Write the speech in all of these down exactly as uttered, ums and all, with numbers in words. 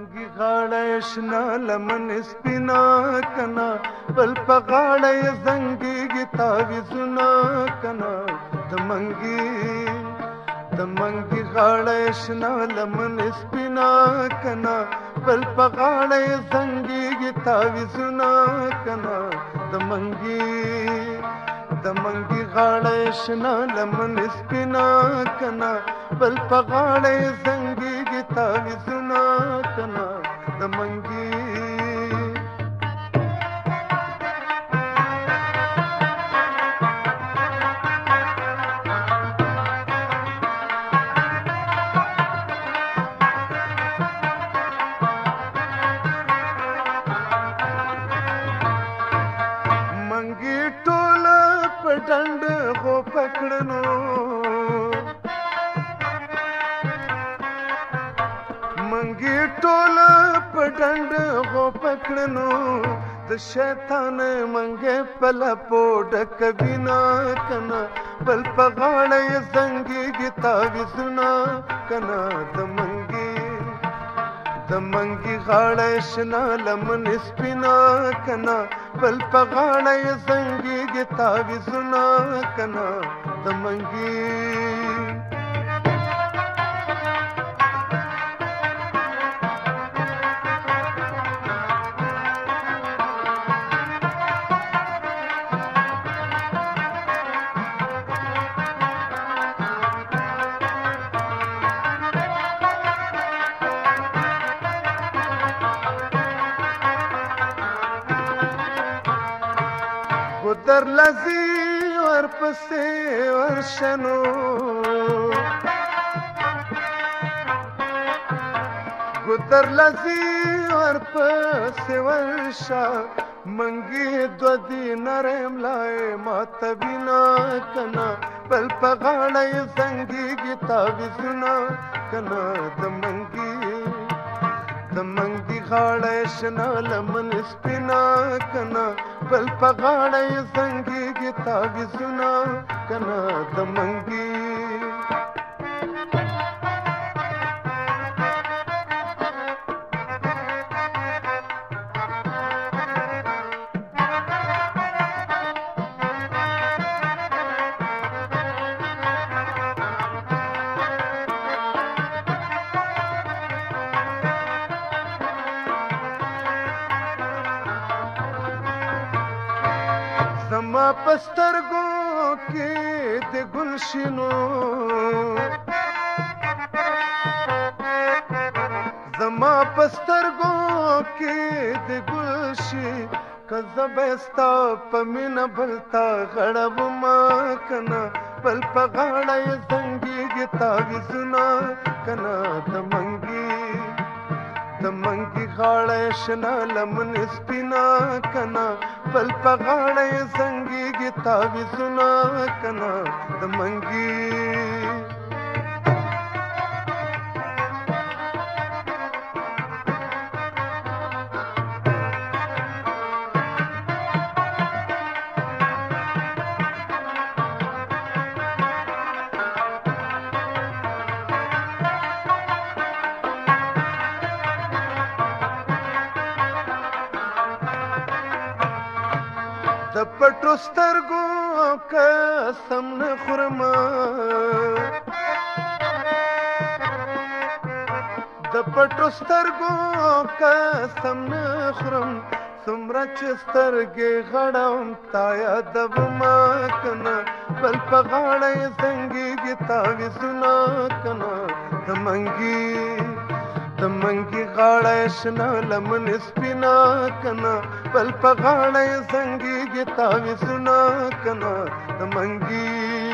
منګي غاړه شنا لمن سپینا کنا بل په غاړه زنګيږي تعویذونه کنا د منګي د منګي غاړه شنا لمن سپینا کنا بل په غاړه زنګيږي تعویذونه کنا د منګي د منګي غاړه شنا لمن سپینا کنا بل په غاړه زنګيږي تعویذونه کنا د منګي منګي ټول پټند غو پکړنو منګي ټول پټند غو پکړنو د شیطان منګه پلا پوډ کبینا کنا بل پغاړې زنګي تعویذونه کنا د منګي د منګي غاړې شنا لمن سپینا کنا بل پغاړې زنګي تعویذونه کنا د منګي ګودر لذي ورپسې ورشنو ګودر لذي ورپسې ورشا منګي دو دي نرم لای مات بنا کنا بل پغاړې زنګيږي تعویذونه کنا د منګي د منګي غاړې شنا لمن سپینا کنا بل پغاړې زنګيږي تعویذونه کنا د منګي زما پسترګو کې د ګلشنو زما پسترګو کې د ګلشي کزبستا پمن بلتا غړب ما کنا بل پغاړې زنګي تعویذونه کنا د منګي د منګي غاړې شنا لمن سپینا کنا بل پغاړې زنګيږي تعویذونه کنا د منګي د پټو سترګو قسم نه خورم د پټو سترګو قسم نه خورم څومره چې سترګې غړم تا یادومه کنا بل په غاړه زنګيږي تعویذونه کنا د منګي د منګي غاړه شنا لمن سپینا کنا بل په غاړه زنګيږي تعویذونه کنا د منګي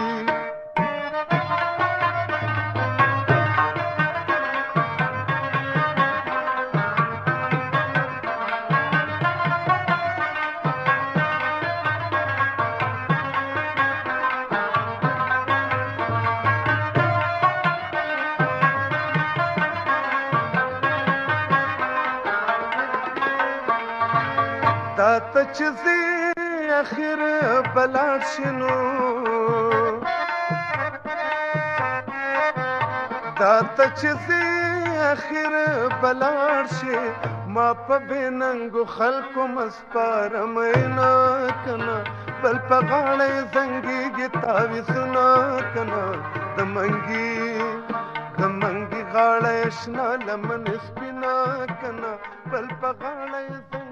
دا ته چې زی اخر بلاد شنو دا ته چې زی اخر بلاړ شي ما په بننګو خلکو مسپارم نه کنه بل په غاړه زنګيږي تاویزونه کنه د منګي د منګي غاړه شنه لمن سپینا کنه بل په غاړه